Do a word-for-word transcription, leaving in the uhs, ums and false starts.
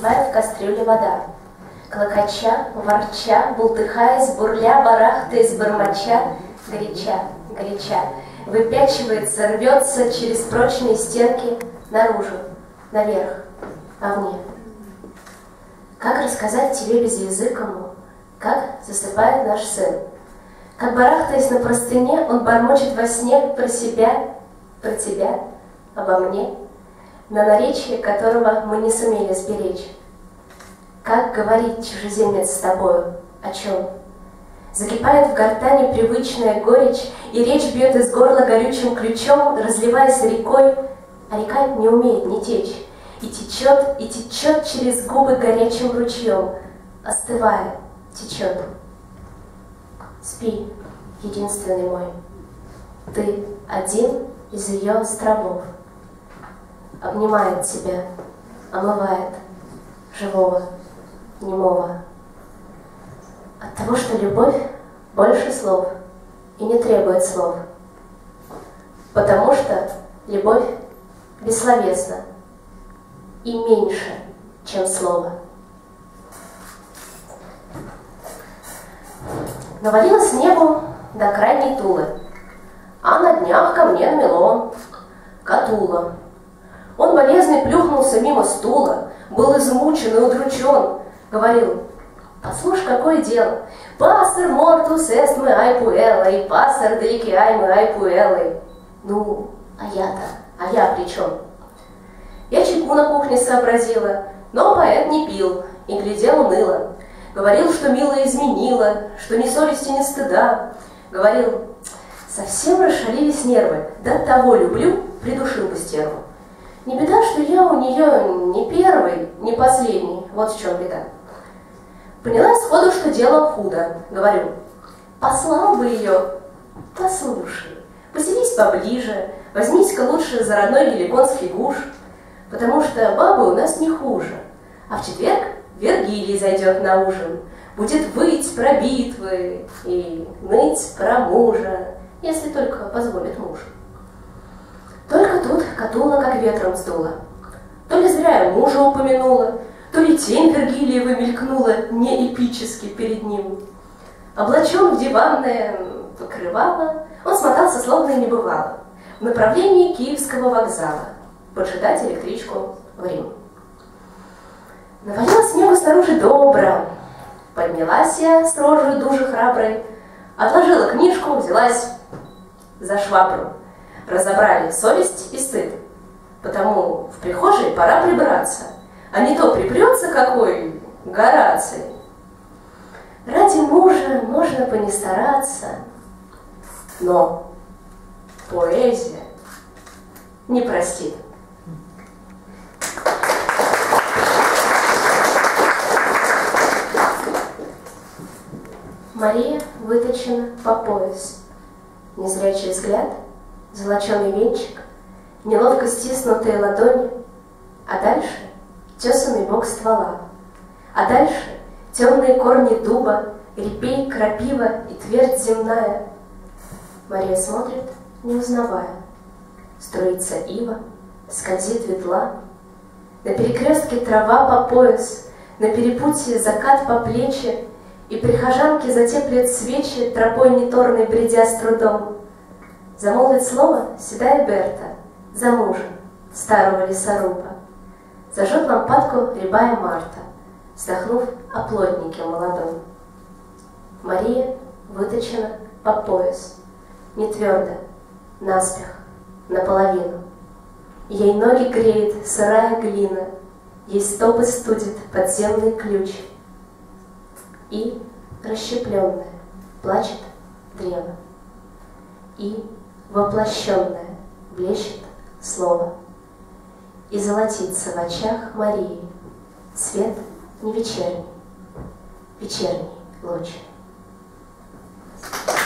закипает в кастрюле вода. Клокоча, ворча, бултыхаясь, бурля, барахтаясь, бормоча, горяча, горяча, выпячивается, рвется через прочные стенки наружу, наверх, вовне. Как рассказать тебе без языкому, как засыпает наш сын? Как, барахтаясь на простыне, он бормочет во сне про себя, про тебя, обо мне, на наречие которого мы не сумели сберечь. Как говорить, чужеземец, с тобою, о чем? Закипает в гортани привычная горечь, и речь бьет из горла горючим ключом, разливаясь рекой, а река не умеет не течь, и течет, и течет через губы горячим ручьем, остывая, течет. Спи, единственный мой, ты один из ее островов. Обнимает тебя, омывает, живого, немого. От того, что любовь больше слов и не требует слов. Потому что любовь бессловесна и меньше, чем слово. Навалилось небу до крайней Тулы, а на днях ко мне намело Катула. Он болезный плюхнулся мимо стула, был измучен и удручен, говорил: послушай, какое дело, пастор мортус эст мы айпуэлой, пастор деликиай мы айпуэлой. Ну, а я-то, а я при чем? Я чайку на кухне сообразила, но поэт не пил и глядел уныло. Говорил, что милая изменила, что ни совести, ни стыда. Говорил: совсем расшалились нервы, до того люблю, придушил бы стерву. Не беда, что я у нее не первый, не последний, вот в чем беда. Поняла сходу, что дело худо. Говорю: послал бы ее, послушай, поселись поближе, возьмись-ка лучше за родной геликонский гуш, потому что бабы у нас не хуже. А в четверг Вергилий зайдет на ужин, будет выть про битвы и ныть про мужа, если только позволит муж. Только тут Катула как ветром сдула. То ли зря я мужа упомянула, то ли тень Вергилиева мелькнула не эпически перед ним. Облачен в диванное покрывало, он смотался словно и не бывало в направлении Киевского вокзала поджидать электричку в Рим. Навалило снегу снаружи добро. Поднялась я с рожей дужи храброй, отложила книжку, взялась за швабру. Разобрали совесть и стыд, потому в прихожей пора прибраться, а не то припрется какой Гораций. Ради мужа можно бы не стараться, но поэзия не простит. Мария выточена по пояс, незрячий взгляд, золоченый венчик, неловко стиснутые ладони, а дальше тесанный бок ствола, а дальше темные корни дуба, репей, крапива и твердь земная. Мария смотрит, не узнавая. Струится ива, скользит ветла, на перекрестке трава по пояс, на перепутье закат по плечи, и прихожанки затеплят свечи, тропой неторной бредя с трудом. Замолвит слово седая Берта, за мужа, старого лесоруба. Зажжет лампадку рябая Марта, вздохнув о плотнике молодом. Мария выточена по пояс, не твердо, наспех, наполовину. Ей ноги греет сырая глина, ей стопы студит подземный ключ. И расщепленная плачет древо, и воплощенное блещет слово, и золотится в очах Марии свет не вечерний, вечерний луч.